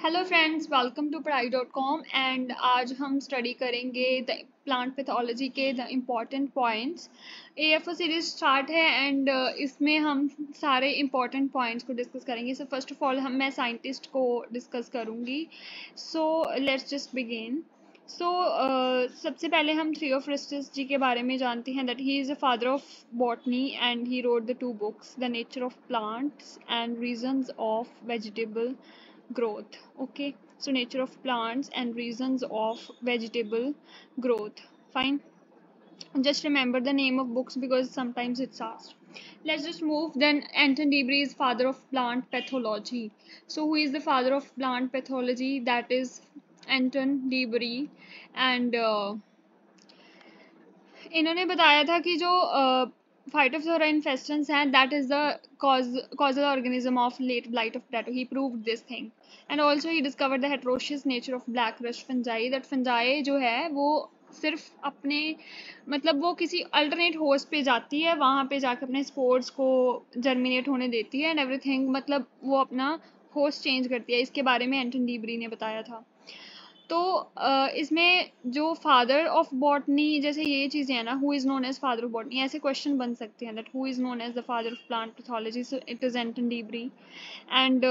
Hello friends, welcome to पढ़ाई.com and आज हम स्टडी करेंगे द प्लांट पैथोलॉजी के the important points. AFO series start है एंड इसमें हम सारे इम्पॉर्टेंट पॉइंट्स को डिस्कस करेंगे। सो फर्स्ट ऑफ ऑल मैं साइंटिस्ट को डिस्कस करूँगी। So let's just begin. सबसे पहले हम थियोफ्रिस्टस जी के बारे में जानते हैं that he is a father of botany and he wrote the 2 books, the nature of plants and reasons of vegetable growth. Okay, so nature of plants and reasons of vegetable growth. Fine, just remember the name of books because sometimes it's asked. Let's just move. Then Anton Debris is father of plant pathology. So who is the father of plant pathology? That is Anton Debris. And इन्होंने बताया था कि जो फाइटोप्थोरा इन्फेस्टेंस हैं that is the causal organism of late blight of potato. He proved this thing and also he discovered the heterogeneous nature of black rust fungi. That fungi जो है वो सिर्फ अपने मतलब वो किसी अल्टरनेट होस्ट पे जाती है, वहाँ पे जाकर अपने स्पोर्ट्स को जर्मिनेट होने देती है एंड एवरीथिंग, मतलब वो अपना होस्ट चेंज करती है। इसके बारे में एंटन डीबरी ने बताया था। तो इसमें जो फादर ऑफ बॉटनी, जैसे ये चीज़ें हैं ना, who is known as father of botany, ऐसे क्वेश्चन बन सकते हैं that who is known as the father of plant pathology. So it is Anton de Bary. And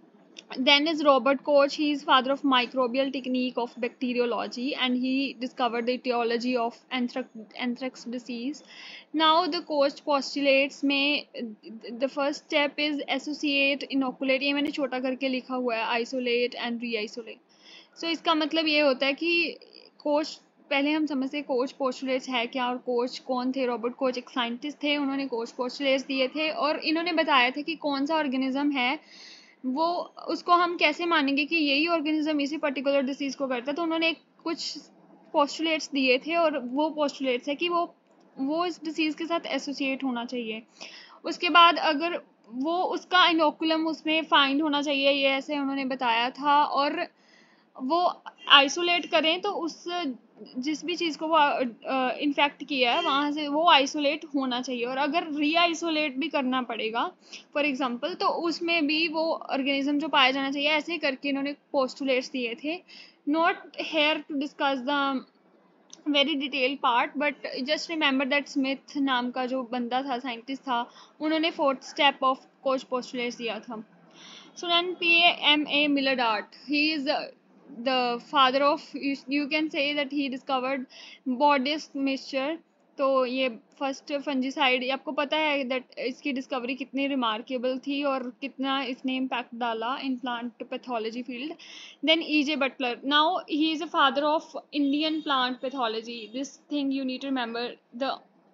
then is Robert Koch. He is father of microbial technique of bacteriology and he discovered the etiology of anthrax disease. Now the Koch postulates में the first step is associate, inoculate. ये मैंने छोटा करके लिखा हुआ है, isolate and re-isolate. So इसका मतलब ये होता है कि कोच, पहले हम समझते कोच पोस्टुलेट्स है क्या और कोच कौन थे। रॉबर्ट कोच एक साइंटिस्ट थे, उन्होंने कोच पोस्टुलेट्स दिए थे और इन्होंने बताया था कि कौन सा ऑर्गेनिज्म है वो, उसको हम कैसे मानेंगे कि यही ऑर्गेनिज्म इसी पर्टिकुलर डिसीज को करता है। तो उन्होंने कुछ पोस्टुलेट्स दिए थे और वो पोस्टुलेट्स है कि वो इस डिसीज के साथ एसोसिएट होना चाहिए। उसके बाद अगर वो उसका इनोकुलम उसमें फाइंड होना चाहिए, ये ऐसे उन्होंने बताया था। और वो आइसोलेट करें तो उस जिस भी चीज़ को वो इन्फेक्ट किया है वहाँ से वो आइसोलेट होना चाहिए। और अगर री आइसोलेट भी करना पड़ेगा फॉर एग्जांपल, तो उसमें भी वो ऑर्गेनिज्म जो पाया जाना चाहिए। ऐसे करके इन्होंने पोस्टुलेट्स दिए थे। Not here to discuss the very detail part, but just remember that Smith नाम का जो बंदा था, साइंटिस्ट था, उन्होंने 4th step of coach postulates दिया था. So then P.M.A. Millard, he is the father of, you can say that he discovered Bordis mixture. तो ये फर्स्ट फंजीसाइड, ये आपको पता है दैट इसकी डिस्कवरी कितनी रिमार्केबल थी और कितना इसने इम्पैक्ट डाला in plant pathology field. Then E.J. Butler, now he is a father of Indian plant pathology. This thing you need to remember. The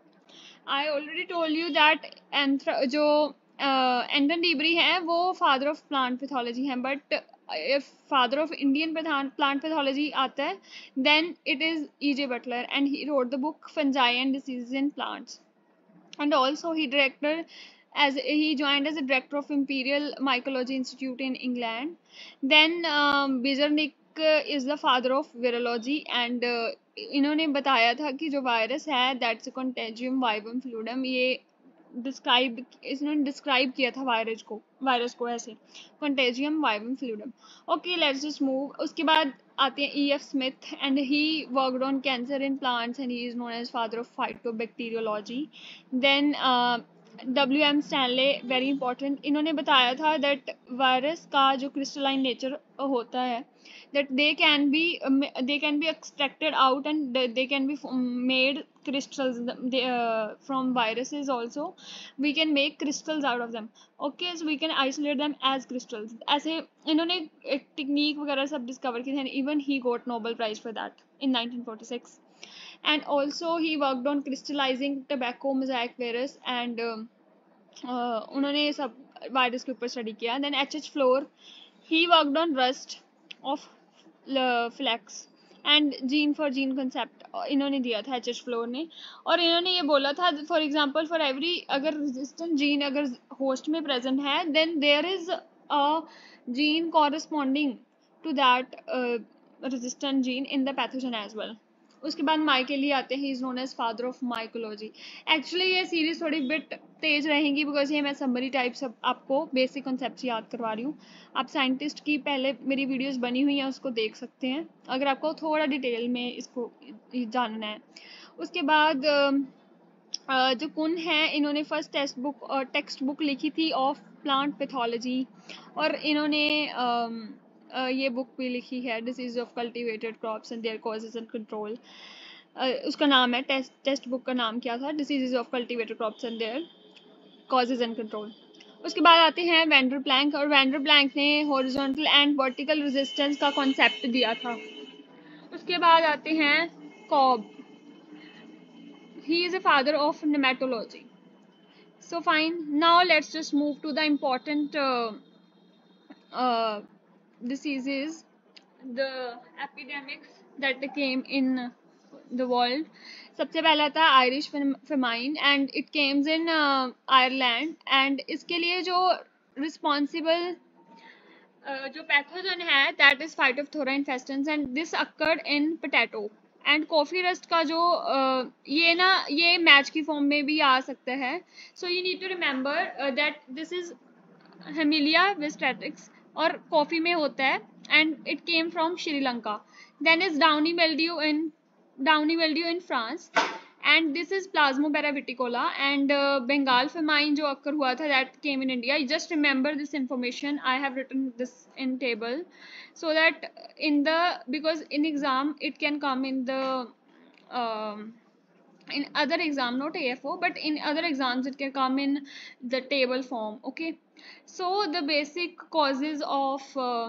I already told you that जो Anton de Bary हैं वो father of plant pathology हैं, but if father of Indian plant pathology आता है then it is E.J. Butler and he wrote the book Fungi and Diseases in Plants. And also he joined as a director of Imperial Mycology Institute in England. Then Bizarnik is the father of virology and इन्होंने बताया था कि जो virus है that's contagium वाइवम fluidum, ये इन्होंने describe किया था वायरस को ऐसे, कंटेजियम वाइवम फ्लूडम. Okay, let's just move. उसके बाद आते हैं E.F. Smith and he worked on cancer in plants and he is known as father of phytobacteriology. Then W.M. Stanley, very important, इन्होंने बताया था दैट वायरस का जो क्रिस्टलाइन नेचर होता है that they can be extracted out and they can be made crystals. From viruses also we can make crystals out of them. Okay, so we can isolate them as crystals. ऐसे इन्होंने एक technique वगैरह सब discover की थी. even he got Nobel Prize for that in 1946. and also he worked on crystallizing tobacco mosaic virus and उन्होंने सब virus के ऊपर स्टडी किया. then H.H. Flor, he worked on rust of flax and gene for gene concept इन्होंने दिया था H.H. Floor ने. और इन्होंने ये बोला था फॉर एग्जांपल फॉर एवरी, अगर रेजिस्टेंट जीन अगर होस्ट में प्रेजेंट है then there is a gene corresponding to that resistant gene in the pathogen as well. उसके बाद माइकेली आते हैं, he is known as father of mycology. Actually ये series थोड़ी बिट तेज रहेंगी बिकॉज ये मैं समरी टाइप सब आपको बेसिक कॉन्सेप्ट याद करवा रही हूँ। आप साइंटिस्ट की पहले मेरी वीडियोस बनी हुई हैं, उसको देख सकते हैं अगर आपको थोड़ा डिटेल में इसको जानना है। उसके बाद जो कुन है, इन्होंने फर्स्ट टेक्स्ट बुक लिखी थी ऑफ प्लांट पैथोलॉजी, और इन्होंने ये बुक भी लिखी है disease of cultivated crops and their causes and control. उसका नाम है टेक्स्ट बुक का नाम क्या था, diseases of cultivated crops and their causes and control. उसके बाद आते हैं वेंडर प्लैंक, और वेंडर प्लैंक ने हॉरिजॉन्टल एंड वर्टिकल रेजिस्टेंस का कॉन्सेप्ट दिया था। उसके बाद आते हैं Cobb, he is a father of nematology. So fine, now let's just move to the important uh, diseases, the epidemics that came in the world. सबसे पहला था Irish famine and it came in Ireland, and इसके लिए जो responsible जो pathogen है that is फाइटोफथोरा इन्फेस्टेंस, and this occurred in potato. And coffee rust का जो ये मैच की फॉर्म में भी आ सकता है। So you need to remember that this is हेमिलिया विस्टैटिक्स और कॉफी में होता है, and it came from Sri Lanka. Then is downy mildew in France, and this is प्लाज्मोबेरा विटिकोला, एंड बंगाल फेमाइन जो अक्कर हुआ था that came in India. Just remember this information, I have written this in table so that in the because in exam it can come in the in other exam, not AFO, but in other exams it can come in the table form. Okay, so the basic causes of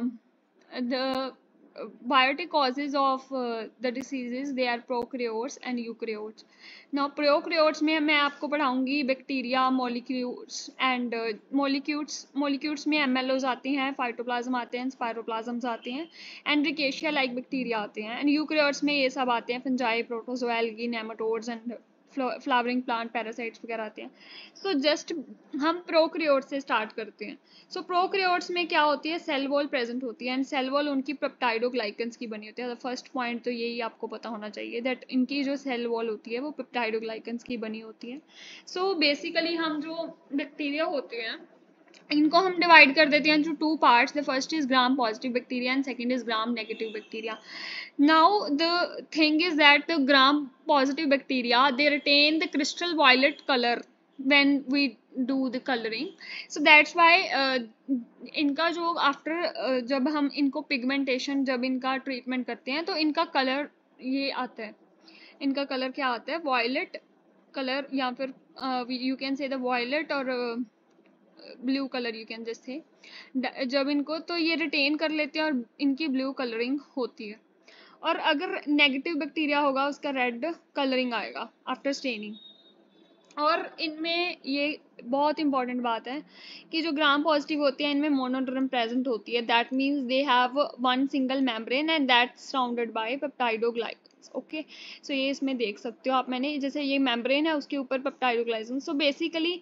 the biotic causes of the diseases, they are prokaryotes and eukaryotes. Now prokaryotes में मैं आपको पढ़ाऊंगी bacteria, molecules and molecules में MLOs आते हैं, फाइटोप्लाज्म आते हैं, स्पायरोप्लाज्म्स आते हैं, एंड रिकेशिया लाइक बैक्टीरिया आते हैं, एंड यूकैरियोट्स में ये सब आते हैं, fungi, protozoa, algae, nematodes and flowering plant parasites वगैरह आते हैं। सो जस्ट हम प्रोकैरियोट्स से स्टार्ट करते हैं। सो प्रोकैरियोट्स में क्या होती है, सेल वॉल प्रेजेंट होती है, एंड सेल वॉल उनकी पेप्टाइडोग्लाइकन्स की बनी होती है। फर्स्ट पॉइंट तो यही आपको पता होना चाहिए दैट इनकी जो सेल वॉल होती है वो पेप्टाइडोग्लाइकन्स की बनी होती है। सो बेसिकली हम जो बैक्टीरिया होते हैं इनको हम डिवाइड कर देते हैं to two parts. The first is gram positive bacteria and second is gram negative bacteria. now the thing is that the gram positive bacteria, they retain the crystal violet color when we do the coloring, so that's why इनका जो after जब हम इनको pigmentation जब इनका treatment करते हैं तो इनका कलर ये आता है, इनका कलर क्या आता है, वॉयलेट कलर, या फिर you can say the violet और blue colour, you can just say जब इनको तो ये रिटेन कर लेते हैं और इनकी ब्लू कलरिंग होती है। और अगर नेगेटिव बैक्टीरिया होगा उसका रेड कलरिंग आएगा आफ्टर स्टेनिंग। और इनमें ये बहुत इंपॉर्टेंट बात है कि जो ग्राम पॉजिटिव होते हैं इनमें मोनोडर्म प्रेजेंट होती है, that means they have one single membrane and that surrounded by peptidoglycans. Okay, so ये इसमें देख सकते हो आप, मैंने जैसे ये मेम्ब्रेन है उसके ऊपर peptidoglycans, so basically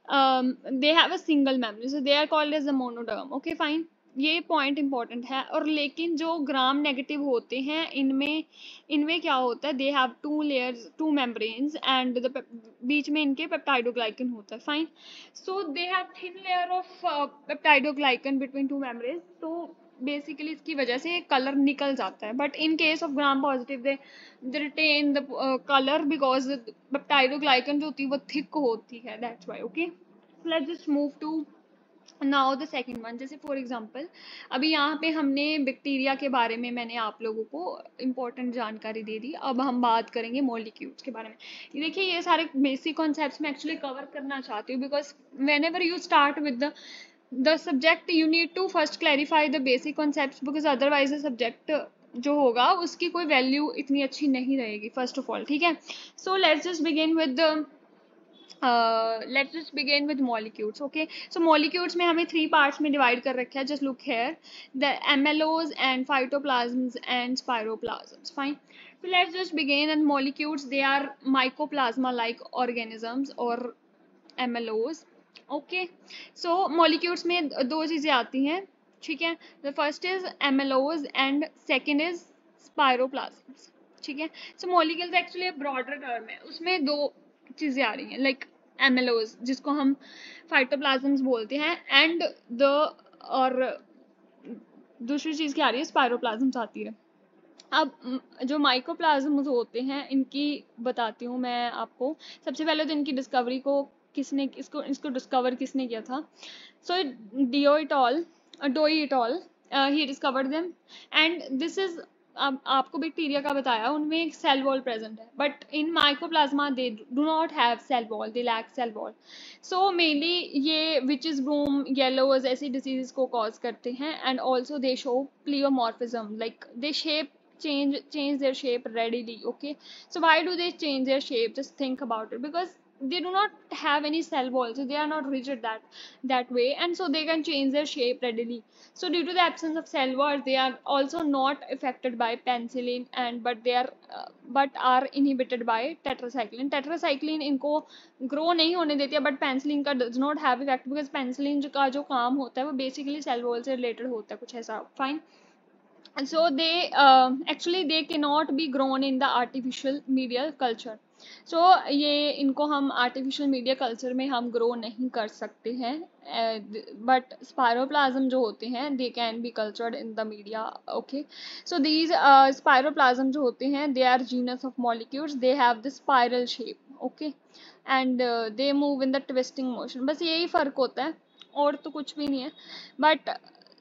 they have a single membrane, so they are called as a monoderm. Okay fine, ये पॉइंट इंपॉर्टेंट है। और लेकिन जो ग्राम नेगेटिव होते हैं इनमें क्या होता है, they have two layers, two membranes, and बीच में इनके पेप्टाइडोग्लाइकन होता है। Fine, so they have thin layer of peptidoglycan between two membranes, तो बेसिकली इसकी वजह से कलर निकल जाता है। But in case of gram positive they retain the colour because peptidoglycan जो होती है वो थिक होती है, that's why. Okay, let's just move to now the second one. जैसे फॉर एग्जाम्पल अभी यहाँ पे हमने बैक्टीरिया के बारे में मैंने आप लोगों को इम्पोर्टेंट जानकारी दे दी, अब हम बात करेंगे मॉलिक्यूल्स के बारे में। देखिए ये सारे बेसिक कॉन्सेप्ट्स मैं एक्चुअली कवर करना चाहती हूँ because whenever you start with the subject you need to first clarify the basic concepts, because otherwise the subject जो होगा उसकी कोई वैल्यू इतनी अच्छी नहीं रहेगी फर्स्ट ऑफ ऑल। ठीक है, so let's just begin with let's just begin with molecules. Okay, so molecules में हमें 3 parts में divide कर रखा है, just look here, the MLOs and phytoplasms and spiroplasms. Fine, so let's just begin. And molecules, they are mycoplasma like organisms or MLOs. Okay, so molecules में दो चीज़ें आती हैं, ठीक है, the first is MLOs and second is spiroplasms. ठीक है। सो मॉलिक्यूल्स एक्चुअली ब्रॉडर टर्म है, उसमें दो चीजें आ रही हैं, लाइक एमेलोज जिसको हम फाइटोप्लाज्म्स बोलते हैं, एंड द और दूसरी चीज क्या आ रही है, स्पायरोप्लाज्म्स आती है। अब जो माइकोप्लाज्म्स होते हैं इनकी बताती हूँ मैं आपको। सबसे पहले तो इनकी डिस्कवरी को किसने, इसको डिस्कवर किसने किया था। So Doi et al, he discovered them, and this is, आपको बैक्टीरिया का बताया, उनमें एक सेल वॉल प्रेजेंट है, but in mycoplasma they do not have cell wall, they lack cell wall. So mainly ये विचेस ब्रूम, येलोज ऐसी disease को cause करते हैं, and also they show pleomorphism, like they shape change their shape readily. Okay, so why do they change their shape? Just think about it, because they do not have any cell wall, so they are not rigid that way, and so they can change their shape readily. So due to the absence of cell wall, they are also not affected by penicillin, and but are inhibited by tetracycline इनको grow नहीं होने देती है, but penicillin का does not have effect, because penicillin का जो काम होता है वो बेसिकली सेल वॉल से रिलेटेड होता है, कुछ ऐसा। Fine. So they actually they cannot be grown in the artificial media culture. So ये इनको हम artificial media culture में हम grow नहीं कर सकते हैं, but spiroplasm जो होते हैं they can be cultured in the media. Okay, so these spiroplasm जो होते हैं they are genus of molecules, they have the spiral shape. Okay, and they move in the twisting motion. बस यही फर्क होता है और तो कुछ भी नहीं है, but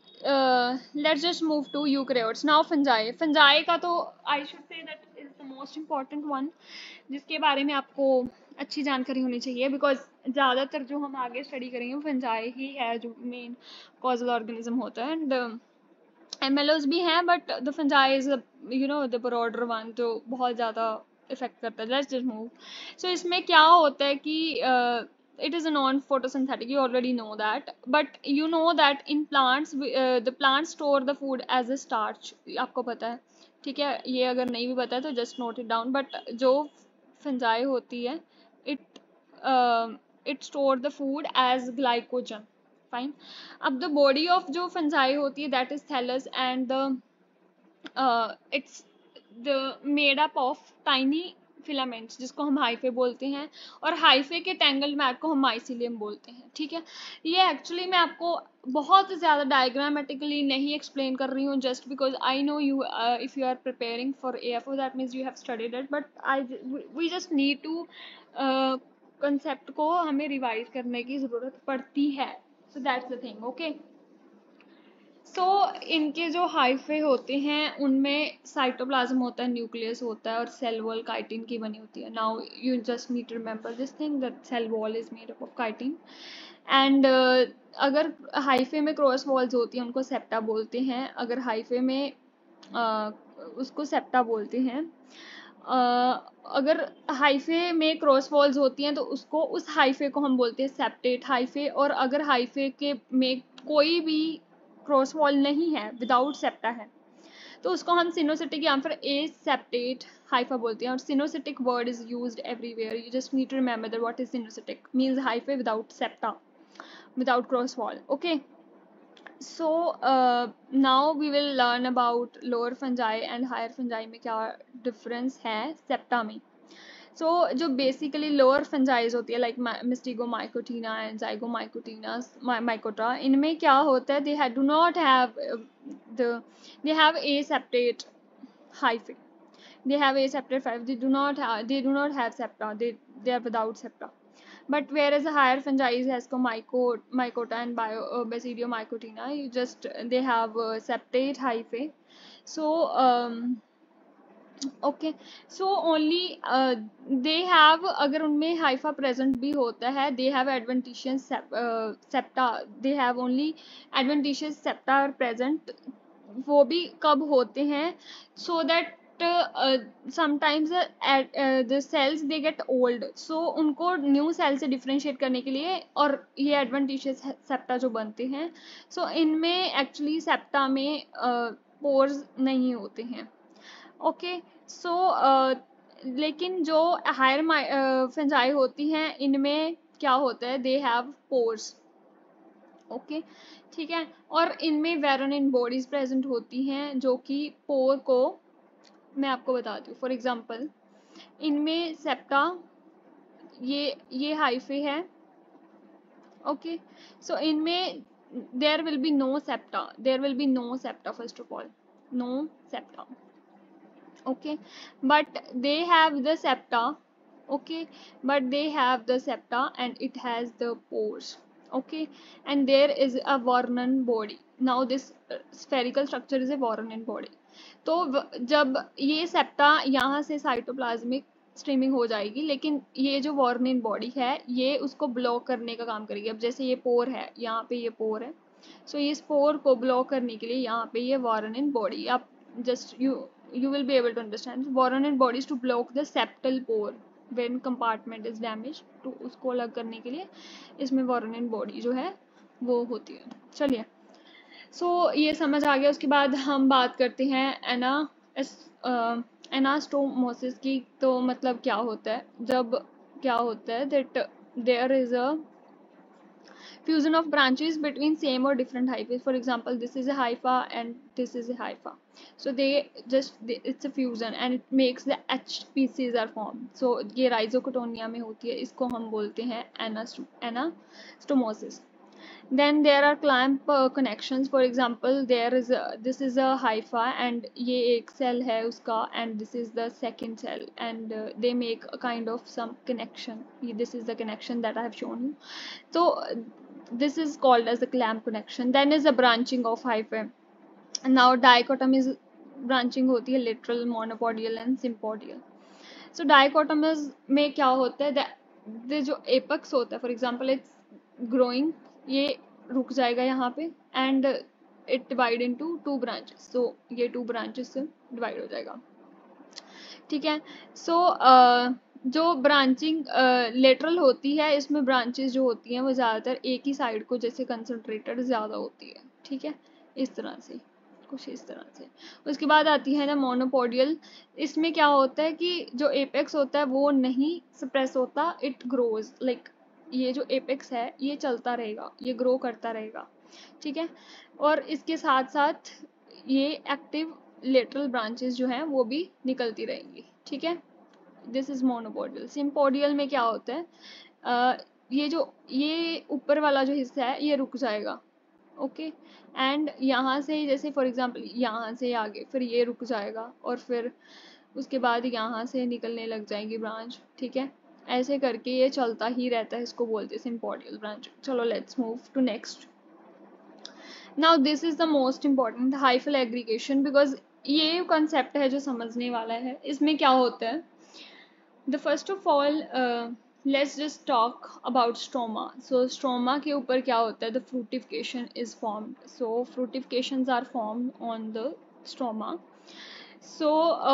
let's just move to eukaryotes now. fungi का तो I should say that is the most important one, जिसके बारे में आपको अच्छी जानकारी होनी चाहिए, बिकॉज ज़्यादातर जो हम आगे स्टडी करेंगे फंजाई ही है जो मेन कॉजल ऑर्गेनिज्म होता है, एंड एमएलओज भी हैं, but the fungi is the broader one जो बहुत ज़्यादा इफेक्ट करता है। Let's just move. सो इसमें क्या होता है कि it is a non-photosynthetic, you already know that, but you know that in plants the plants store the food as a starch, आपको पता है, ठीक है। ये अगर नहीं भी पता है तो just note it down, but जो फंजाई होती है it it store the food as glycogen. Fine. अब the body of जो फंजाई होती है that is thallus, and the it's the made up of tiny filaments जिसको हम हाइफे बोलते हैं, और हाइफे के टेंगल मैट को हम माइसिलियम बोलते हैं, ठीक है। ये एक्चुअली मैं आपको बहुत ज़्यादा डायग्रामेटिकली नहीं एक्सप्लेन कर रही हूँ, just because I know you if you are preparing for AFO that means you have studied it, but we just need to concept को हमें रिवाइज करने की ज़रूरत पड़ती है। So that's the thing. Okay, so इनके जो हाइफे होते हैं उनमें साइटोप्लाज्म होता है, न्यूक्लियस होता है, और सेल वॉल काइटिन की बनी होती है। Now you just need to remember this thing that cell wall is made up of chitin, and अगर हाइफे में क्रॉस वॉल्स होती हैं उनको सेप्टा बोलते हैं। अगर हाइफे में उसको सेप्टा बोलते हैं। अगर हाइफे में क्रॉस वॉल्स होती हैं तो उसको, उस हाइफे को हम बोलते हैं सेप्टेट हाइफे, और अगर हाइफे के में कोई भी क्रॉस वॉल नहीं है, विदाउट सेप्टा है, तो उसको हम सिनोसिटिक या फिर ए सेप्टेट हाइफा बोलते हैं। और coenocytic word is used everywhere, you just need to remember that what is coenocytic, means hyphae without septa, without cross wall. Okay, so now we will learn about lower fungi and higher fungi में क्या difference है septa में। So जो basically lower fungi होती है like Mystigomycotina and Zygomycotina mycota, इनमें क्या होता है, they do not have they have aseptate hyphae, they have aseptate hyphae, they do not have septa, they are without septa. But whereas the higher fungi has mycota and Basidiomycotina, they have septate hyphae. So okay, so only they have, अगर उनमें Haifa present भी होता है, they have adventitious septa, they have only adventitious septa are present। वो भी कब होते हैं, so that sometimes the cells they get old, so उनको न्यू सेल से डिफ्रेंशिएट करने के लिए, और ये एडवेंटिशियस सेप्टा जो बनते हैं, so इनमें एक्चुअली सेप्टा में पोर्स नहीं होते हैं। ओके, सो लेकिन जो हायर फंजाई होती हैं इनमें क्या होता है, दे हैव पोर्स। ओके, ठीक है, और इनमें वेरोनिन बॉडीज प्रेजेंट होती हैं जो कि पोर को मैं आपको बताती हूँ. फॉर एग्जाम्पल इनमें सेप्टा, ये हाइफे है. ओके, सो इनमें there will be no septa, there will be no septa first of all, no septa. Okay, but they have the septa. Okay, but they have the septa and it has the pores. Okay, and there is a Varnan body. Now this spherical structure is a Varnan body. तो जब ये septa यहाँ से cytoplasmic streaming हो जाएगी, लेकिन ये जो वॉर्निन बॉडी है ये उसको ब्लॉक करने का काम करेगी. अब जैसे ये पोर है, यहाँ पे ये पोर है, सो इस पोर को ब्लॉक करने के लिए यहाँ पे ये वॉर्निन बॉडी, आप जस्ट you will be able to understand Warren bodies to block the septal pore when compartment is damaged. तो उसको अलग करने के लिए इसमें Warren body जो है वो होती है. चलिए, ये समझ आ गया. उसके बाद हम बात करते हैं एनास्टोमोसिस की. तो मतलब क्या होता है, जब क्या होता है that there is a fusion of branches between same or different hyphae. For example, this is a hypha and this is a hypha, so it's a fusion and it makes the H species are formed. So ये rhizocotonia में होती है, इसको हम बोलते हैं anastomosis. Then there are clamp connections. For example, this is a hypha and ये एक cell है उसका, and this is the second cell, and they make a kind of some connection. This is the connection that I have shown you. So this is called as the clamp connection. Then is the branching of hyphae. Now dichotomous branching होती है lateral, monopodial and sympodial. So dichotomous में क्या होता है, the जो apex होता है, for example it's growing, ये रुक जाएगा यहाँ पे and it divide into 2 branches. So ये 2 branches से divide हो जाएगा. ठीक है. So जो ब्रांचिंग लेटरल होती है, इसमें ब्रांचेस जो होती हैं वो ज़्यादातर एक ही साइड को जैसे कंसंट्रेटेड ज़्यादा होती है. ठीक है, इस तरह से, कुछ इस तरह से. उसके बाद आती है ना मोनोपोडियल. इसमें क्या होता है कि जो एपेक्स होता है वो नहीं सप्रेस होता, इट ग्रोज लाइक ये जो एपेक्स है ये चलता रहेगा, ये ग्रो करता रहेगा. ठीक है, और इसके साथ साथ ये एक्टिव लेटरल ब्रांचेस जो हैं वो भी निकलती रहेंगी. ठीक है, दिस इज मोनोपोडियल. सिम्पोडियल में क्या होता है, ये ऊपर वाला जो हिस्सा है ये रुक जाएगा. ओके, एंड यहाँ से जैसे फॉर एग्जांपल यहाँ से आगे फिर ये रुक जाएगा और फिर उसके बाद यहाँ से निकलने लग जाएंगी ब्रांच. ठीक है, ऐसे करके ये चलता ही रहता है, इसको बोलते हैं सिम्पोडियल ब्रांच. चलो let's move to next. Now this is the most important, hyphal aggregation, because ये कंसेप्ट है जो समझने वाला है. इसमें क्या होता है, the first of all let's just talk about stroma. So stroma के ऊपर क्या होता है, the fructification is formed. So fructifications are formed on the stroma. So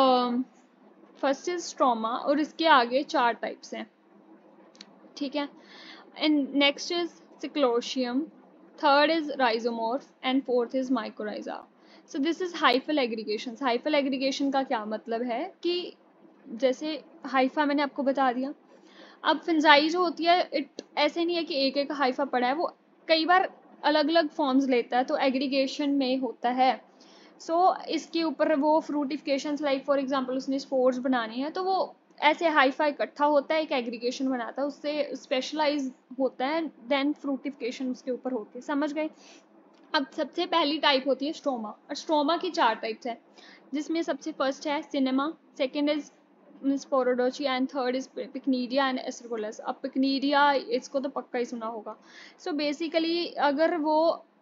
first is stroma और इसके आगे 4 types हैं. ठीक है, and next is sclerotium, third is rhizomorph and fourth is mycorrhiza. So this is hyphal aggregations. hyphal aggregation का क्या मतलब है कि जैसे हाइफा मैंने आपको बता दिया. अब फिंजाई जो होती है, इट ऐसे नहीं है कि एक एक हाइफा पड़ा है, वो कई बार अलग अलग फॉर्म्स लेता है, तो एग्रीगेशन में होता है. इसके ऊपर वो फ्रूटिफिकेशंस लाइक फॉर एग्जांपल उसने स्पोर्स बनाने हैं, तो वो ऐसे हाइफा इकट्ठा होता है, एक एग्रीगेशन बनाता है, उससे स्पेशलाइज होता है, देन फ्रूटिफिकेशन उसके ऊपर होती है. समझ गए. अब सबसे पहली टाइप होती है स्ट्रोमा, और स्ट्रोमा की 4 टाइप्स है, जिसमें सबसे फर्स्ट है synnema, second is sporodochia and third is pycnidia and acervulus. अब पिक्नीडिया इसको तो पक्का ही सुना होगा. बेसिकली अगर वो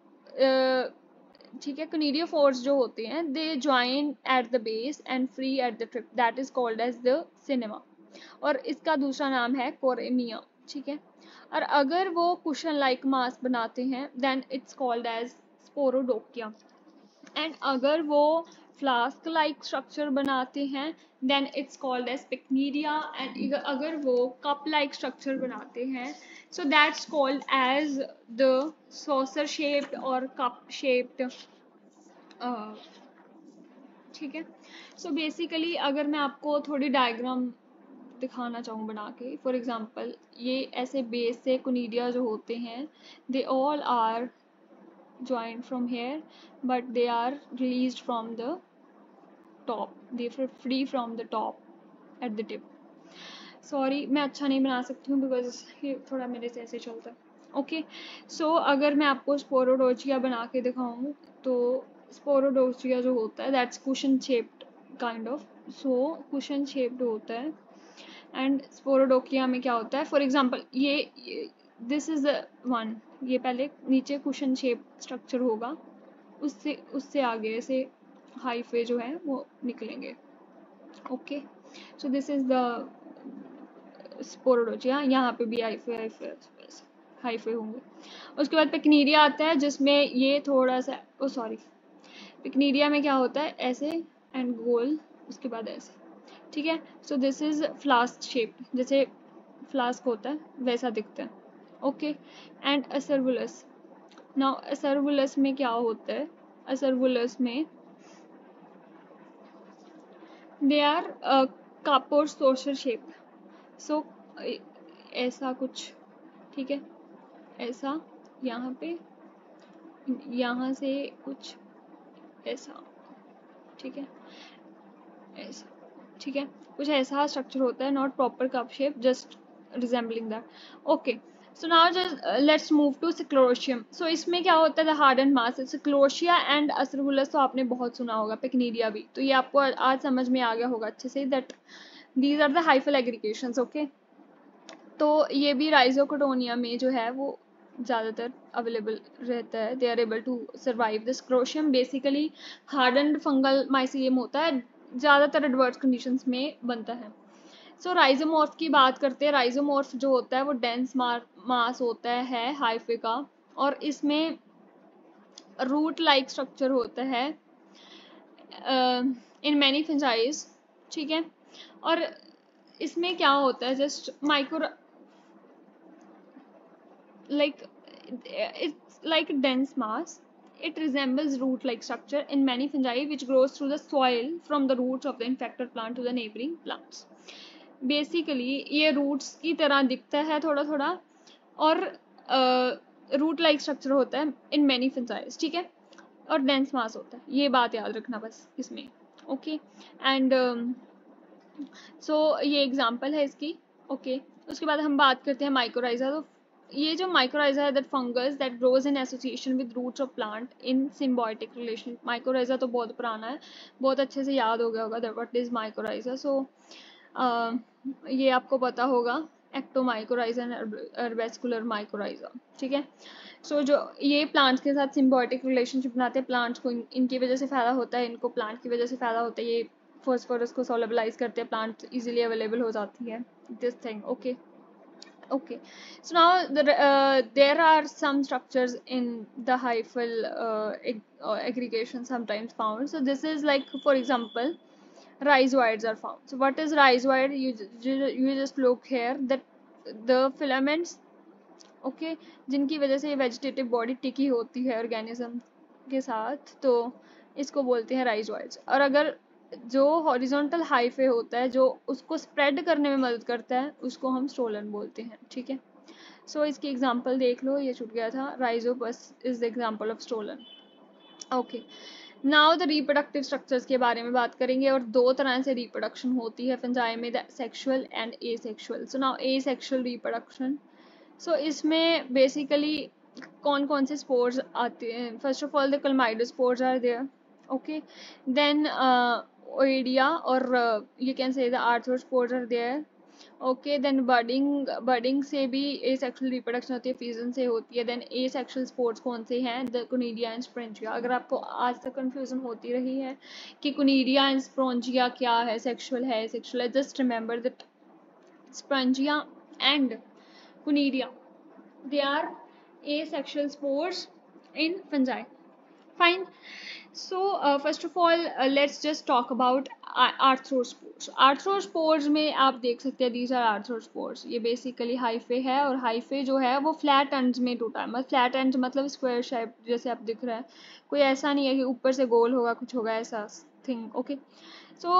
ठीक है, कनीडियोफोर्स जो होते हैं they join at the base and free at the tip, that is called as the synnema, और इसका दूसरा नाम है कोरेमिया. ठीक है, और अगर वो कुशन लाइक मास बनाते हैं then it's called as sporodochia, and अगर वो फ्लास्क लाइक स्ट्रक्चर बनाते हैं then it's called as pycnidia, and अगर वो कप लाइक स्ट्रक्चर बनाते हैं so that's called as the saucer shaped और कप शेप्ड. ठीक है, बेसिकली अगर मैं आपको थोड़ी डायग्राम दिखाना चाहूँ बना के, फॉर एग्जांपल ये ऐसे बेस से कोनिडिया जो होते हैं they all are joined from here but they are released from the top, they were free from the top at the tip. Sorry मैं अच्छा नहीं बना सकती हूँ बिकॉज ये थोड़ा मेरे से ऐसे चलता है. ओके, सो अगर मैं आपको स्पोरोडोचिया बना के दिखाऊँ तो स्पोरोडोचिया जो होता है that's cushion shaped kind of. So cushion shaped होता है. एंड स्पोरोडोकिया में क्या होता है, फॉर एग्जाम्पल ये दिस इज वन, ये पहले नीचे कुशन शेप स्ट्रक्चर होगा, उससे उससे आगे से हाइफे जो है वो निकलेंगे. Okay, so this is the sporodochia. यहाँ पे भी हाइफे हाइफे हाइफे होंगे. उसके बाद पिकनीरिया आता है जिसमें ये थोड़ा सा, ओ सॉरी, पिकनीरिया में क्या होता है ऐसे एंड गोल, उसके बाद ऐसे. ठीक है, so this is flask shape, जैसे फ्लास्क होता है वैसा दिखता है. Okay, and acervulus. Now acervulus में क्या होता है, असर्वुलस में they are cup or saucer shape. So ऐसा कुछ, ठीक है, ऐसा यहाँ पे, यहाँ से कुछ ऐसा, ठीक है, ऐसा, ठीक है, कुछ ऐसा स्ट्रक्चर होता है, not proper cup shape, just resembling that. Okay, so now just let's move to sclerotium. So इसमें क्या होता है, the hard and mass. Sclerotia and acervulus तो आपने बहुत सुना होगा, पिकनीरिया भी, तो ये आपको आज समझ में आ गया होगा अच्छे से that these are the hyphal aggregations. Okay, तो ये भी राइजोकोटोनिया में जो है वो ज़्यादातर अवेलेबल रहता है. They are able to survive. This sclerotium basically hardened fungal mycelium होता है, ज़्यादातर एडवर्स कंडीशंस में बनता है. सो राइजोमॉर्फ की बात करते हैं. राइजोमॉर्फ जो होता है वो डेंस मास होता है हाइफे का, और इसमें रूट लाइक स्ट्रक्चर होता है इन मैनी फंजाइज. ठीक है, और इसमें क्या होता है, just micro like it's like a dense mass. It resembles root-like structure in many fungi which grows through the soil from the roots of the infected plant to the neighboring plants. Basically ये roots की तरह दिखता है थोड़ा थोड़ा, और root-like structure होता है in many fungi. ठीक है, और dense mass होता है, ये बात याद रखना बस इसमें. ओके, एंड सो ये एग्जाम्पल है इसकी. ओके, उसके बाद हम बात करते हैं माइकोराइजा. तो ये जो माइकोराइजा है that fungus that grows in association with roots of plant in symbiotic relation. Mycorrhiza तो बहुत पुराना है, बहुत अच्छे से याद हो गया होगा that what is mycorrhiza. So ये आपको पता होगा, एक्टोमाइकोराइजा एंड अर्बेस्कुलर माइकोराइजा. ठीक है, सो जो ये प्लांट्स के साथ सिम्बायोटिक रिलेशनशिप बनाते हैं, प्लांट्स को इनकी वजह से फ़ायदा होता है, इनको प्लांट की वजह से फ़ायदा होता है. ये फॉस्फोरस को सोलेबलाइज करते हैं, प्लांट इजीली अवेलेबल हो जाती है this thing. Okay, okay, so now there are some structures in the hyphal aggregation sometimes found. So this is like, for example, rhizoids are found. So what is rhizoid? You just look here that the filaments, okay, जिनकी वजह से ये vegetative body टिकी होती है organism के साथ, तो इसको बोलते हैं राइजोइड्स. और अगर जो हॉरिजॉन्टल हाइफे होता है जो उसको स्प्रेड करने में मदद करता है, उसको हम स्टोलन बोलते हैं. ठीक है, सो इसकी एग्जांपल देख लो, ये छूट गया था. Rhizopus is the example of stolon. Okay, now the reproductive structures के बारे में बात करेंगे, और दो तरह से रिप्रोडक्शन होती है फंजाई में, the sexual and asexual. So now asexual reproduction. So इसमें बेसिकली कौन कौन से स्पोर्स आते हैं. First of all the chlamydospores are there. Okay, then oidia और you can say the arthrospores are there. Okay, then budding से भी asexual reproduction होती है, फ्यूजन से होती है. देन एसेक्सुअल स्पोर्स कौन से हैं, द कोनिडिया एंड स्पोरेंजिया. अगर आपको आज तक कंफ्यूजन होती रही है कि कोनिडिया एंड स्पोरेंजिया क्या है, सेक्सुअल है एसेक्सुअल है, just remember that sporangia and conidia, they are asexual spores in fungi. Fine. So first of all let's just talk about arthrospores. Arthrospores में आप देख सकते हैं, these are arthrospores. ये basically हाइफे है, और हाइफे जो है वो फ्लैट एंड्स में टूटा है. मतलब फ्लैट एंड मतलब स्क्वायर शेप जैसे आप दिख रहा है, कोई ऐसा नहीं है कि ऊपर से गोल होगा कुछ होगा ऐसा thing. Okay, so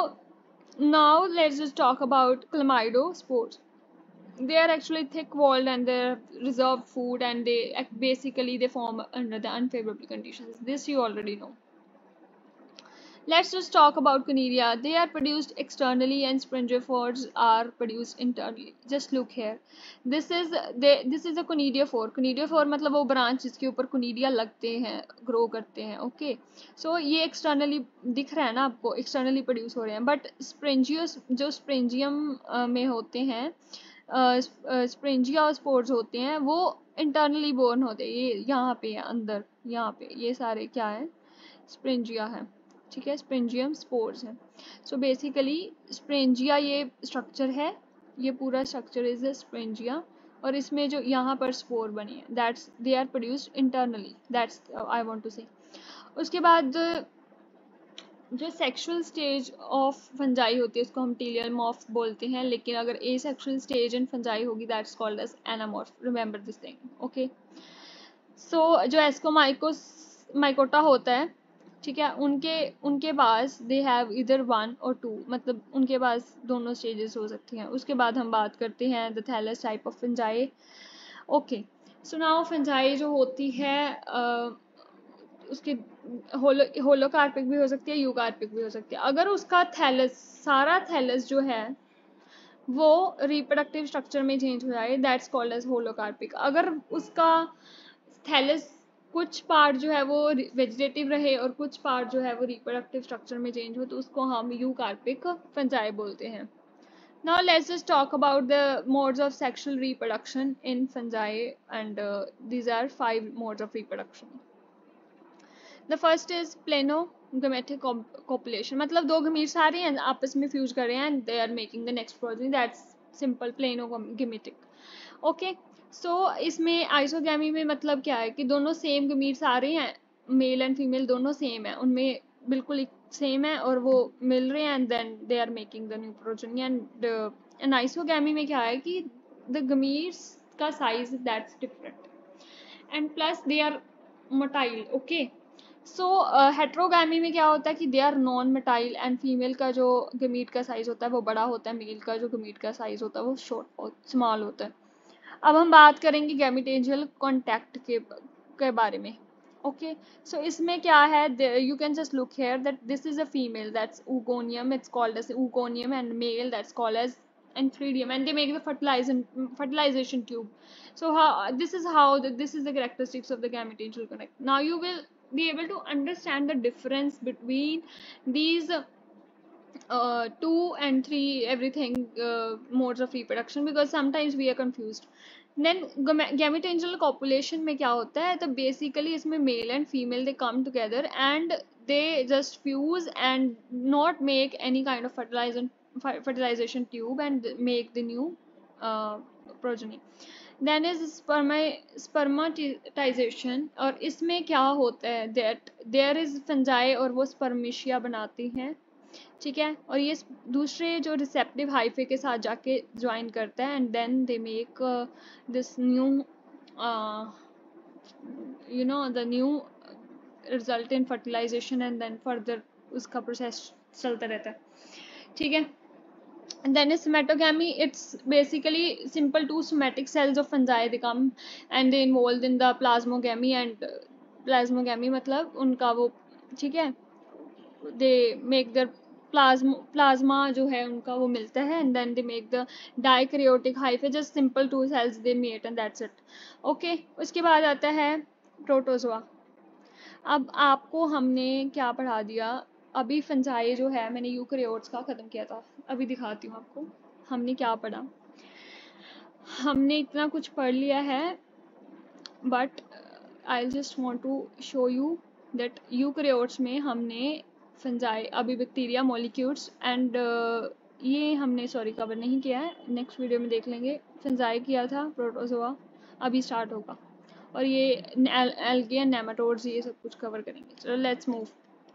now let's just talk about chlamydospores. They are actually thick walled and they're reserved food, and they basically they form under the unfavorable conditions. This you already know. Let's just talk about conidia. They are produced externally and spongiophores are produced internally. Just look here. This is a conidiophore. Conidiophore मतलब वो branch जिसके ऊपर conidia लगते हैं, grow करते हैं. Okay, so ये externally दिख रहा है ना आपको, एक्सटर्नली प्रोड्यूस हो रहे हैं. बट स्प्रेंजियस जो स्प्रेंजियम में होते हैं, स्प्रेंजिया और स्पोर्स होते हैं, वो इंटरनली बोर्न होते हैं. ये यहाँ पे है अंदर, यहाँ पे ये सारे क्या है, स्प्रेंजिया है. ठीक है, स्प्रेंजियम स्पोर्स है. सो बेसिकली स्प्रेंजिया ये स्ट्रक्चर है, ये पूरा स्ट्रक्चर इज स्प्रेंजिया. और इसमें जो यहाँ पर स्पोर बनी है, that's they are produced internally. That's I want to say. उसके बाद जो सेक्सुअल स्टेज ऑफ फंजाई होती है उसको हम टीलियमॉर्फ बोलते हैं. लेकिन अगर asexual stage in fungi होगी, that's called as anamorph. Remember this thing. Okay, so जो एस्कोमाइकोटा होता है, ठीक है, उनके पास दे हैव इधर 1 और 2, मतलब उनके पास दोनों स्टेजेस हो सकती हैं. उसके बाद हम बात करते हैं the thallus type of fungi. Okay, so now fungi जो होती है उसके होलोकार्पिक भी हो सकती है, यूकार्पिक भी हो सकती है. अगर उसका थैलस, सारा थैलस जो है वो रिप्रोडक्टिव स्ट्रक्चर में चेंज हो जाए, दैट्स कॉल्ड एज होलोकार्पिक. अगर उसका थैलस कुछ पार्ट जो है वो वेजिटेटिव रहे और कुछ पार्ट जो है वो रिप्रोडक्टिव स्ट्रक्चर में चेंज हो, तो उसको हम यूकार्पिक फंजाई बोलते हैं. Now let's just talk about the modes of sexual reproduction in fungi, and these are 5 modes of reproduction. The first is planogametic copulation. मतलब दो gametes आ रहे हैं, आपस में फ्यूज कर रहे हैं, and they are making the next progeny. That's simple planogametic. Okay, so इसमें आइसोगैमी में मतलब क्या है कि दोनों सेम gametes आ रहे हैं, मेल एंड फीमेल दोनों सेम है, उनमें बिल्कुल सेम है और वो मिल रहे हैं, and then they are making the new progeny. And isogamy में क्या है कि द gametes का size that's different, and plus they are motile. Okay, so heterogamy में क्या होता है कि they are non motile, and female का जो गमीट का साइज होता है वो बड़ा होता है, मेल का जो गमीट का साइज होता है वो स्मॉल होता है. अब हम बात करेंगे गैमेटेंजियल कॉन्टैक्ट के बारे में. ओके, सो इसमें क्या है, you can just look here that this is a female, that's oogoneum, it's called as oogoneum, and male that's called as antheridium, and they make the fertilization tube. So this is the characteristics of the gametangial connect. Now you will be able to understand the difference between these 2 and 3 everything modes of reproduction, because sometimes we are confused. Then gametangial copulation में क्या होता है, तो basically इसमें male and female they come together and they just fuse and not make any kind of fertilization tube and make the new progeny. Then is spermatization, और इसमें क्या होता है that there is fungi और वो spermatia बनाती हैं, ठीक है, और ये दूसरे जो रिसेप्टिव हाइफे के साथ जाके ज्वाइन करता है, and then they make this new you know the new result in fertilization, and then further उसका प्रोसेस चलता रहता है. ठीक है, and then is somatogamy. It's basically simple two somatic cells of fungi, they come and they involved in the plasmogamy, and plasmogamy मतलब उनका वो, ठीक है, they make their plasma जो है उनका वो मिलता है, and then they make the dikaryotic hyphae, just simple two cells they mate and that's it. Okay, उसके बाद आता है प्रोटोजोआ. अब आपको हमने क्या पढ़ा दिया, अभी फंजाई जो है मैंने यूकैरियोट्स का ख़त्म किया था, अभी दिखाती हूँ आपको हमने क्या पढ़ा. हमने इतना कुछ पढ़ लिया है, but I just want to show you that eukaryotes में हमने फंजाई, अभी बैक्टीरिया, मॉलिक्यूल्स एंड ये हमने कवर नहीं किया है, नेक्स्ट वीडियो में देख लेंगे. फंजाई किया था, प्रोटोजोआ अभी स्टार्ट होगा, और ये एल्गी एंड नेमाटोड्स ये सब कुछ कवर करेंगे. चलो let's move.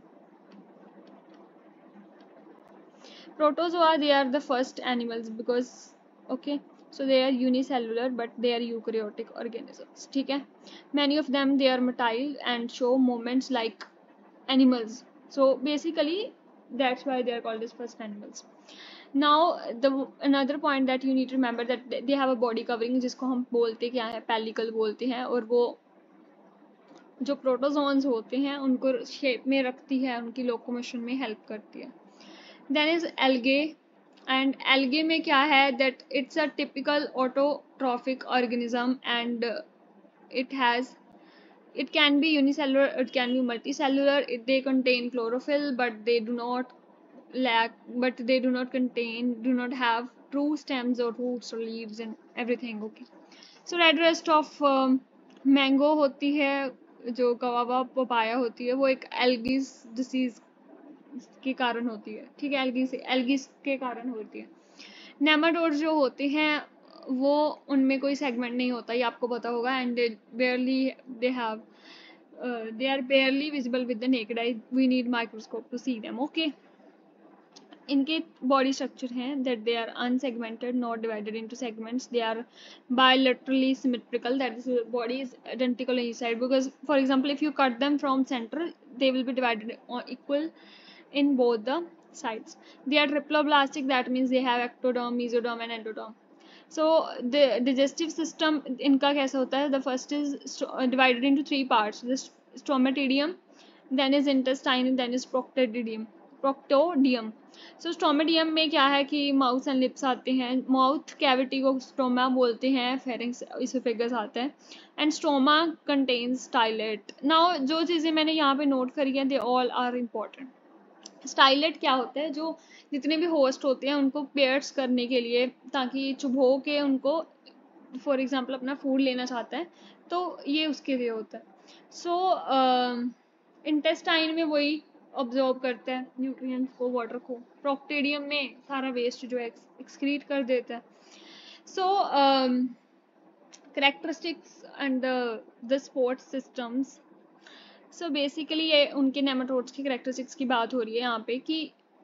Protozoa, they are the first animals because okay, so they are unicellular but they are eukaryotic organisms. ठीक है, many of them they are motile and show movements like animals, so basically that's why they are called as first animals. Now the another point that you need to remember that they have a body covering जिसको हम बोलते क्या है, pellicle बोलते हैं, और वो जो प्रोटोजोन्स होते हैं उनको शेप में रखती है, उनकी लोकोमोशन में हेल्प करती है. Then is algae. And algae में क्या है, that it's a typical autotrophic organism and it has it can be unicellular, it can be multicellular. They contain chlorophyll, but they do not do not have true stems or roots or leaves and everything. Okay, so red rust of mango होती है, जो गवावा papaya होती है, वो एक algae disease के कारण होती है. ठीक है, एल्गीज के कारण होती है. नेमाटोड जो होते हैं वो, उनमें कोई सेगमेंट नहीं होता, ये आपको पता होगा. And they have they are barely visible with the naked eye. We need microscope to see them. Okay, इनके body structure हैं that they are unsegmented, not divided into segments. They are bilaterally symmetrical, that is body is identical on each side, because for example if you cut them from center, they will be divided equal in both the sides. They are triploblastic, that means they have ectoderm, mesoderm and endoderm. So the digestive system इनका कैसा होता है, the first is divided into three parts. The stomatidium, then is intestine, then is proctodium. So stomatidium में क्या है कि mouth and lips आते हैं. माउथ कैविटी को स्टोमा बोलते हैं, फेरिंक्स इसोफेगस आता है. And stoma contains stylet. Now जो चीज़ें मैंने यहाँ पे नोट करी हैं, they all are important. Stylet क्या होता है, जो जितने भी होस्ट होते हैं उनको पेयर्स करने के लिए, ताकि चुभो के उनको फॉर एग्जांपल अपना फूड लेना चाहता है, तो ये उसके लिए होता है. सो इंटेस्टाइन में वही ऑब्जॉर्व करता है न्यूट्रिएंट्स को, वाटर को. प्रोक्टेडियम में सारा वेस्ट जो एक्सक्रीट कर देता है. So characteristics and the sports systems. So basically ये उनके नेमाटोड्स की कैरेक्टरिस्टिक्स की बात हो रही है यहाँ पे कि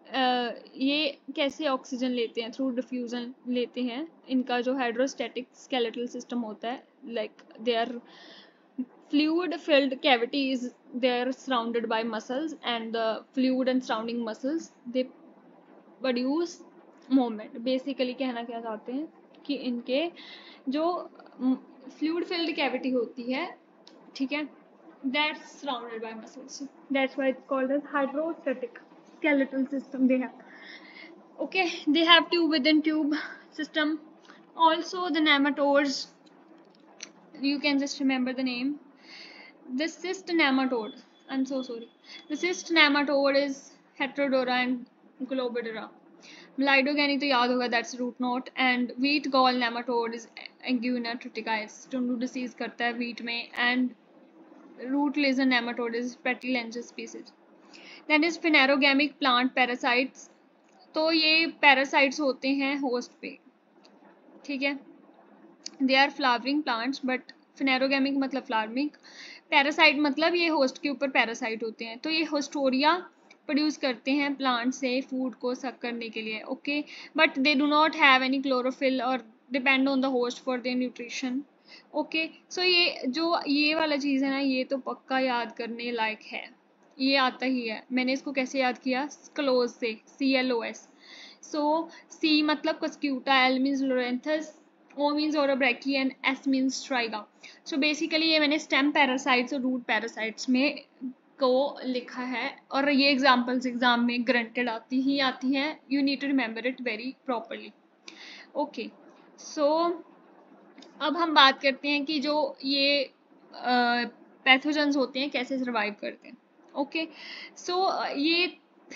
ये कैसे ऑक्सीजन लेते हैं, थ्रू डिफ्यूजन लेते हैं. इनका जो हाइड्रोस्टैटिक स्केलेटल सिस्टम होता है, like they are fluid filled cavities, they are surrounded by muscles, and the fluid and surrounding muscles, they produce movement. Basically कहना क्या चाहते हैं कि इनके जो fluid filled cavity होती है, ठीक है, that's surrounded by muscles, that's why it's called as hydrostatic skeletal system they have. Okay, they have tube within tube system. Also the nematodes, you can just remember the name. The cyst nematode, I'm so sorry, the cyst nematode is Heterodora and Globidora. Mylidogeny तो याद होगा, that's root knot. And wheat gall nematode is Angina triticus, टुंडू disease करता है wheat में. And root lesion nematode is Petilensis species. Then is phanerogamic plant parasites. तो ये parasites होते हैं host पे, ठीक है. They are flowering plants, but phanerogamic मतलब flowering, पैरासाइट मतलब ये होस्ट के ऊपर पैरासाइट होते हैं. तो ये होस्टोरिया प्रोड्यूस करते हैं प्लांट से फूड को सक करने के लिए. Okay, but they do not have any chlorophyll और depend on the host for their nutrition. Okay, so ये जो ये वाला चीज़ है ना, ये तो पक्का याद करने लायक है, ये आता ही है. मैंने इसको कैसे याद किया, क्लोज से, CLOS. सो C मतलब Cuscuta, L means Loranthus, O means Orobrachy and S means Striga. So basically ये मैंने stem parasites और root parasites में को लिखा है, और ये examples एग्जाम में granted आती हैं. You need to remember it very properly. Okay, so अब हम बात करते हैं कि जो ये पैथोजेंस होते हैं कैसे सर्वाइव करते हैं. ओके, सो ये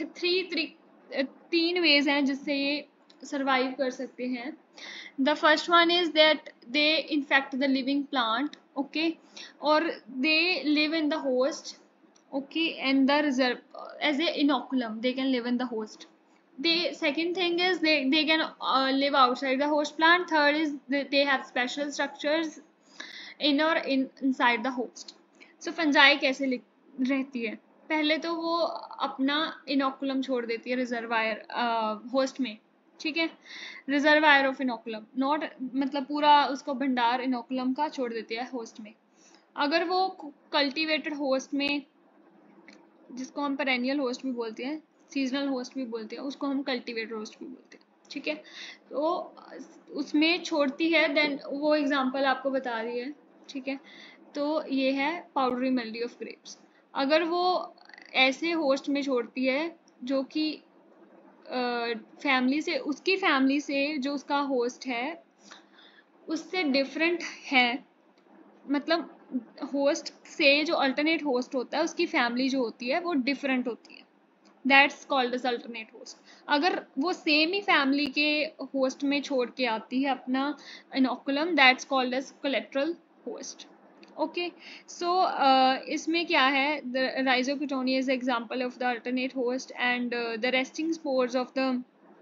तीन वेज हैं जिससे ये सर्वाइव कर सकते हैं. The first one is that they infect the living plant, okay, or they live in the host, okay, and the reserve as a inoculum, they can live in the host. The second thing is they can live outside the host plant. Third is they have special structures in or inside the host. So fungi कैसे रहती है, पहले तो वो अपना inoculum छोड़ देती है रिजर्वायर होस्ट में, ठीक है. रिजर्वायर ऑफ इनोकुलम, नॉट मतलब पूरा उसको भंडार इनोकुलम का छोड़ देती है होस्ट में. अगर वो कल्टीवेटेड होस्ट में, जिसको हम पेरेनियल होस्ट भी बोलते हैं, सीजनल होस्ट भी बोलते हैं, उसको हम कल्टीवेटेड होस्ट भी बोलते हैं, ठीक है. तो उसमें छोड़ती है, देन वो एग्जांपल आपको बता रही है, ठीक है. तो ये है पाउडरी मिल्ड्यू ऑफ ग्रेप्स। अगर वो ऐसे होस्ट में छोड़ती है जो कि फैमिली से, उसकी फैमिली से जो उसका होस्ट है उससे डिफरेंट है, मतलब होस्ट से जो अल्टरनेट होस्ट होता है उसकी फैमिली जो होती है वो डिफरेंट होती है, that's called as alternate host. अगर वो सेम ही फैमिली के होस्ट में छोड़ के आती है अपना inoculum, that's called as collateral host. Okay, so इसमें क्या है, the rhizoctonia is example of the alternate host and the resting spores of the,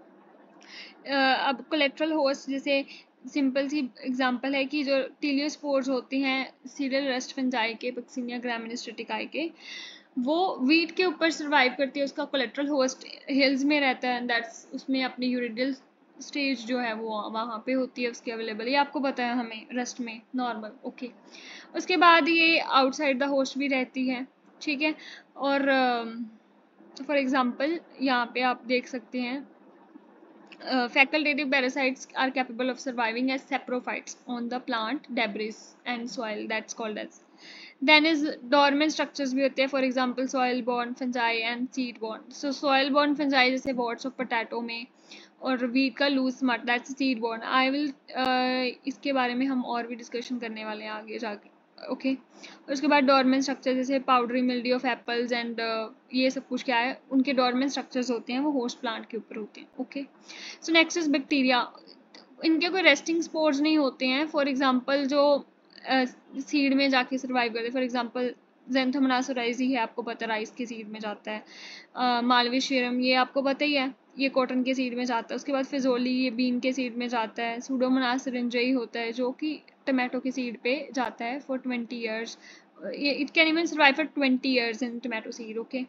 अब कोलेट्रल होस्ट जैसे सिंपल सी एग्जांपल है कि जो टीलियोस्पोर्स होती हैं सीरियल रस्ट फंजाई के, पक्सिनिया ग्रामिनेस ट्रिटिकाई के, वो वीट के ऊपर सर्वाइव करती है, उसका कोलेट्रल होस्ट हिल्स में रहता है, दैट्स उसमें अपनी यूरिडियल स्टेज जो है वो वहाँ पे होती है उसकी अवेलेबल, ये आपको पता है हमें रस्ट में नॉर्मल। ओके, उसके बाद ये आउटसाइड द होस्ट भी रहती है, ठीक है। और फॉर एग्जांपल यहाँ पे आप देख सकते हैं facultative parasites are capable of surviving as saprophytes on the plant debris and soil, that's called as, then is dormant structures भी होते हैं, for example soil borne fungi and seed borne। so soil borne fungi जैसे worts of potato में, और wheat का loose mud, that's seed borne। I will इसके बारे में हम और भी डिस्कशन करने वाले हैं आगे जाके। ओके, उसके बाद डॉर्मेंट स्ट्रक्चर जैसे powdery mildew of apples and ये सब कुछ क्या है, उनके डॉर्मेंट स्ट्रक्चर्स होते हैं वो होस्ट प्लांट के ऊपर होते हैं। Okay, so next is bacteria, इनके कोई रेस्टिंग स्पोर्स नहीं होते हैं, फॉर एग्जांपल जो सीड में जाके सर्वाइव करते हैं, फॉर एग्जांपल ज़ैंथोमोनास ओराइज़ी है, आपको पता है राइस के सीड में जाता है, मालवी शेरम ये आपको पता ही है, ये कॉटन के सीड में जाता है। उसके बाद फिजोली ये बीन के सीड में जाता है। सूडोमोनास सिरिंजई होता है जो कि टमाटो के सीड पे जाता है for 20 years, it can even survive for 20 years in tomato seed. Okay,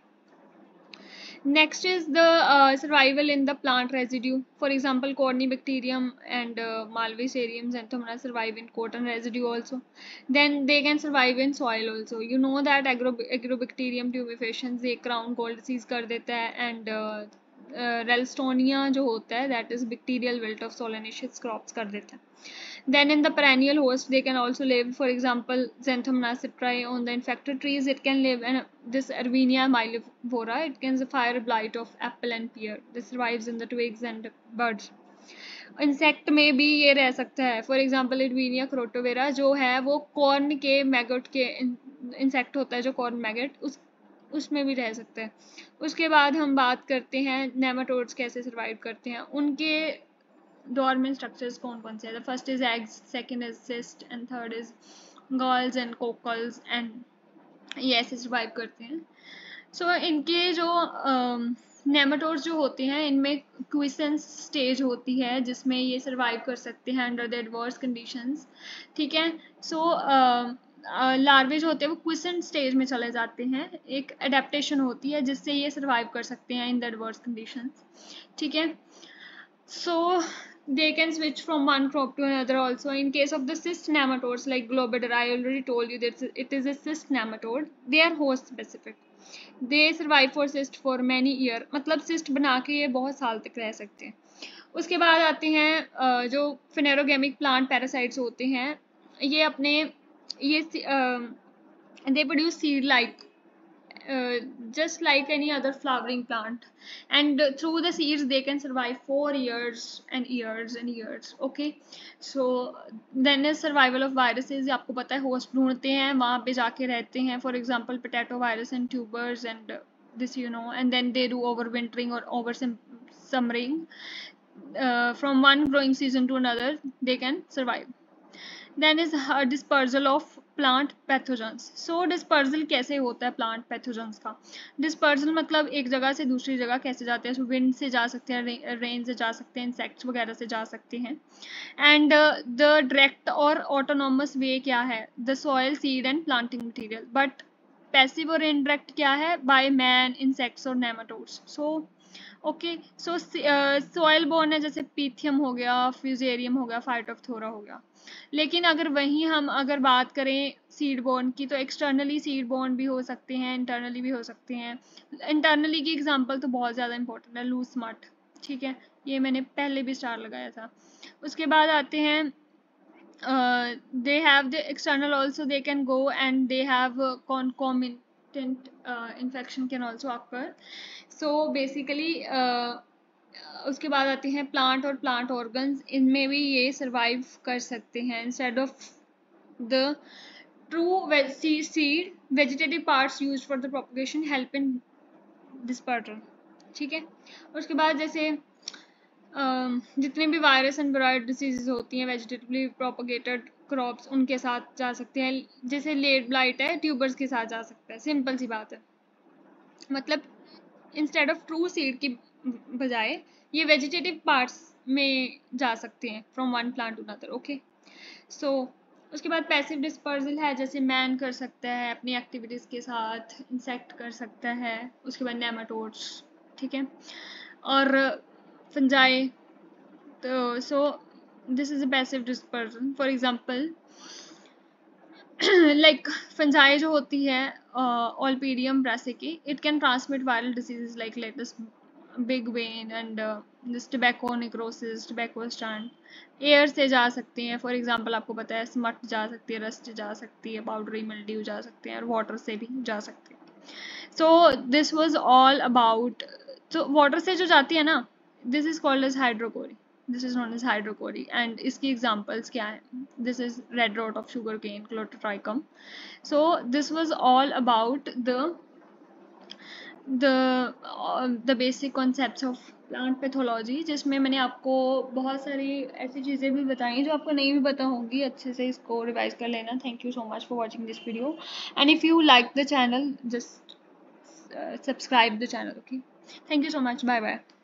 next is the survival in the plant residue, for example cornybacterium and malvacerium xanthomonas survive in cotton residue also, then they can survive in soil also। you know that agrobacterium tumefaciens ये crown gall disease कर देता है, and Ralstonia जो होता है that is bacterial wilt of solanaceous crops कर देता है। then in the perennial host they can also live, for example Xanthomonas citriae on the infected trees it can live, and this Erwinia millivora it can fire blight of apple and pear, this survives in the twigs and buds। Insect में भी ये रह सकता है, for example एडवीनिया क्रोटोवेरा जो है वो corn के मैगट के इंसेक्ट होता है, जो कॉर्न मैगट उसमें भी रह सकता है। उसके बाद हम बात करते हैं नेमाटोड्स कैसे सर्वाइव करते हैं, उनके डॉर्मेंट स्ट्रक्चर्स कौन कौन से हैं। The first is eggs, second is cyst and third is galls and cockles, and ये ऐसे सर्वाइव करते हैं। सो इनके जो नेमाटोड्स जो होते हैं इनमें क्विसेंस स्टेज होती है जिसमें ये सर्वाइव कर सकते हैं अंडर द एडवर्स कंडीशंस, ठीक है। सो लार्वे जो होते हैं वो क्विसेंट स्टेज में चले जाते हैं, एक एडेप्टेशन होती है जिससे ये सर्वाइव कर सकते हैं इन द एडवर्स कंडीशंस, ठीक है। So they can switch from one crop to another also. In case of the cyst nematodes like Globidera, I already told you that it is a cyst nematode. They are host specific. They survive for cyst for many years. मतलब cyst बना के ये बहुत साल तक रह सकते हैं। उसके बाद आते हैं जो phanerogamic plant parasites होते हैं, ये अपने ये they produce seed like just like any other flowering plant, and through the seeds they can survive for years and years and years। okay, so then is survival of viruses, आपको पता है host ढूंढते हैं वहाँ पे जाके रहते हैं, for example potato virus and tubers and this you know, and then they do overwintering or over summering, from one growing season to another they can survive। then is dispersal of plant pathogens। so dispersal कैसे होता है plant pathogens का, dispersal मतलब एक जगह से दूसरी जगह कैसे जाते हैं, wind से जा सकते हैं, rain से जा सकते हैं, insects वगैरह से जा सकते हैं, and the direct और autonomous way क्या है, the soil seed and planting material, but passive और indirect क्या है, by man, insects और nematodes। so okay, so soil borne है जैसे पीथियम हो गया, फ्यूजेरियम हो गया, फाइटोप्थोरा हो गया। लेकिन अगर वहीं हम अगर बात करें सीड बोर्न की तो एक्सटर्नली सीड बोर्न भी हो सकते हैं, इंटरनली भी हो सकते हैं। इंटरनली की एग्जांपल तो बहुत ज़्यादा इंपॉर्टेंट है, लूज मट, ठीक है, ये मैंने पहले भी स्टार लगाया था। उसके बाद आते हैं they have the external also, they can go, and they have concomitant infection can also occur. So basically उसके बाद आते हैं प्लांट और प्लांट ऑर्गन्स, इनमें भी ये सर्वाइव कर सकते हैं instead of the true seed vegetative parts used for the propagation help in this pattern. ठीक है, उसके बाद जैसे जितने भी वायरस एंड वायरल डिसीजेज होती हैं वेजिटेटिवली प्रोपगेटेड क्रॉप्स उनके साथ जा सकते हैं, जैसे लेट ब्लाइट है ट्यूबर्स के साथ जा सकता है, सिंपल सी बात है। मतलब इंस्टेड ऑफ ट्रू सीड की बजाय ये वेजिटेटिव पार्ट्स में जा सकते हैं from one plant to another. Okay, so उसके बाद पैसिव डिस्पर्सल है, जैसे मैन कर सकता है अपनी एक्टिविटीज़ के साथ, इंसेक्ट कर सकता है, उसके बाद नेमाटोड्स। ठीक है, और फंजाई, तो so this is a passive dispersion. For example like fungi जो होती है Olpidium brassicae, it can transmit viral diseases like lettuce big vein and this tobacco necrosis, tobacco stunt. Air से जा सकते हैं, फॉर एग्जांपल आपको पता है स्मट जा सकती है, रस्ट जा सकती है, पाउडरी मिल्ड्यू जा सकते हैं, और वाटर से भी जा सकते हैं। So this was all about, तो वाटर से जो जाती है ना, this is called as hydrochory, this is known as hydrochory. And इसकी एग्जांपल्स क्या हैं, this is red rot of sugar cane, Colletotrichum. So this was all about the basic concepts of plant pathology, जिसमें मैंने आपको बहुत सारी ऐसी चीज़ें भी बताई जो आपको नहीं भी पता होंगी, अच्छे से इसको रिवाइज कर लेना। Thank you so much for watching this video, and if you like the channel just subscribe the channel. Okay, thank you so much, bye bye.